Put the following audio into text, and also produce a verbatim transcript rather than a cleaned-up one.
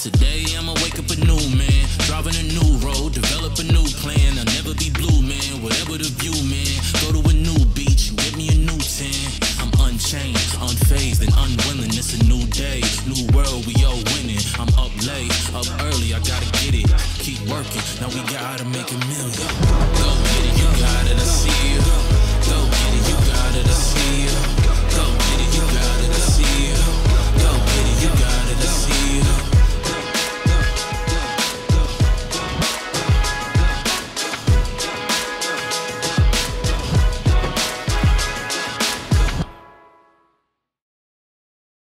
Today I'ma wake up a new man, driving a new road, develop a new plan. I'll never be blue, man, whatever the view, man. Go to a new beach, get me a new tan. I'm unchained, unfazed, and unwilling. It's a new day, new world, we all winning. I'm up late, up early, I gotta get it. Keep working, now we gotta make it.